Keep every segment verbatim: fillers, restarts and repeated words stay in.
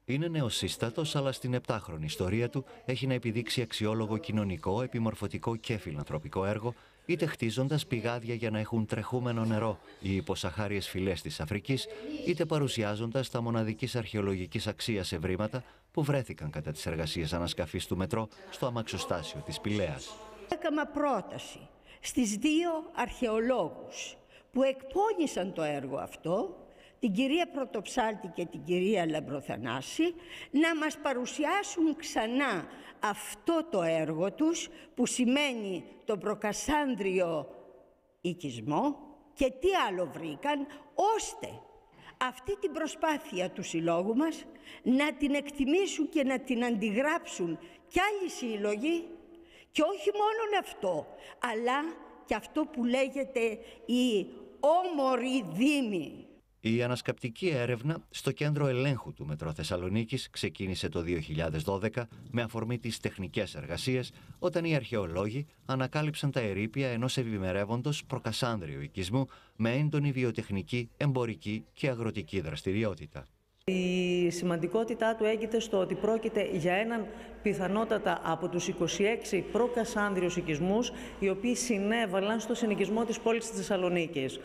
Είναι νεοσύστατος, αλλά στην επτάχρονη ιστορία του έχει να επιδείξει αξιόλογο κοινωνικό, επιμορφωτικό και φιλανθρωπικό έργο, είτε χτίζοντας πηγάδια για να έχουν τρεχούμενο νερό οι υποσαχάριες φυλές της Αφρικής, είτε παρουσιάζοντας τα μοναδικής αρχαιολογικής αξίας ευρήματα που βρέθηκαν κατά τις εργασίες ανασκαφής του μετρό στο αμαξοστάσιο της Πηλαίας. Έκανα πρόταση στις δύο αρχαιολόγους που εκπώνησαν το έργο αυτό, την κυρία Πρωτοψάλτη και την κυρία Λαμπροθανάση, να μας παρουσιάσουν ξανά αυτό το έργο τους, που σημαίνει τον προκασάνδριο οικισμό και τι άλλο βρήκαν, ώστε αυτή την προσπάθεια του συλλόγου μας να την εκτιμήσουν και να την αντιγράψουν κι άλλοι σύλλογοι, και όχι μόνο αυτό, αλλά και αυτό που λέγεται η όμορη δήμη. Η ανασκαπτική έρευνα στο κέντρο ελέγχου του Μετρό Θεσσαλονίκης ξεκίνησε το δύο χιλιάδες δώδεκα με αφορμή τις τεχνικές εργασίες, όταν οι αρχαιολόγοι ανακάλυψαν τα ερείπια ενός ευημερεύοντος προκασάνδριου οικισμού με έντονη βιοτεχνική, εμπορική και αγροτική δραστηριότητα. Η σημαντικότητά του έγκυται στο ότι πρόκειται για έναν πιθανότατα από τους είκοσι έξι προκασάνδριους οικισμούς, οι οποίοι συνέβαλαν στο συνοικισμό της πόλης της Θεσσαλονίκης.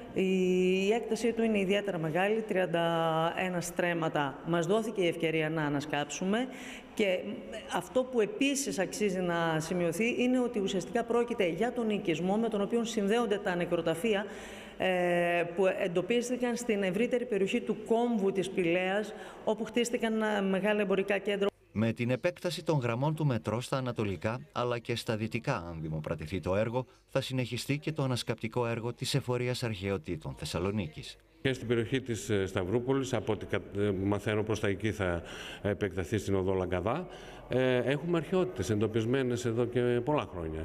Η έκτασή του είναι ιδιαίτερα μεγάλη, τριάντα ένα στρέμματα. Μας δόθηκε η ευκαιρία να ανασκάψουμε, και αυτό που επίσης αξίζει να σημειωθεί είναι ότι ουσιαστικά πρόκειται για τον οικισμό με τον οποίο συνδέονται τα νεκροταφεία που εντοπίστηκαν στην ευρύτερη περιοχή του κόμβου της Πηλαίας, όπου χτίστηκαν μεγάλα εμπορικά κέντρα. Με την επέκταση των γραμμών του μετρό στα ανατολικά αλλά και στα δυτικά, αν δημοπρατηθεί το έργο, θα συνεχιστεί και το ανασκαπτικό έργο της Εφορίας Αρχαιοτήτων Θεσσαλονίκης. Και στην περιοχή της Σταυρούπολης, από ό,τι μαθαίνω προς τα εκεί θα επεκταθεί στην οδό Λαγκαδά, έχουμε αρχαιότητες εντοπισμένες εδώ και πολλά χρόνια.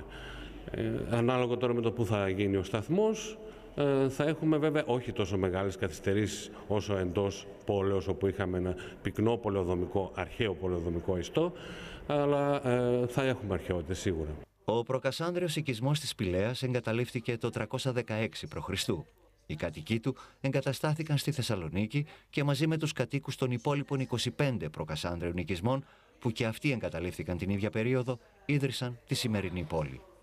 Ανάλογα τώρα με το που θα γίνει ο σταθμός, θα έχουμε βέβαια όχι τόσο μεγάλες καθυστερήσεις όσο εντός πόλεως, όπου είχαμε ένα πυκνό πολεοδομικό, αρχαίο πολεοδομικό ιστό, αλλά θα έχουμε αρχαιότητες σίγουρα. Ο προκασάνδριος οικισμός της Πηλαίας εγκαταλείφθηκε το τριακόσια δεκαέξι προ Χριστού. Οι κατοικοί του εγκαταστάθηκαν στη Θεσσαλονίκη και μαζί με τους κατοίκους των υπόλοιπων είκοσι πέντε προκασάνδριων οικισμών, που και αυτοί εγκαταλείφθηκαν την ίδια περίοδο, ίδρυσαν τη σημερινή πόλη.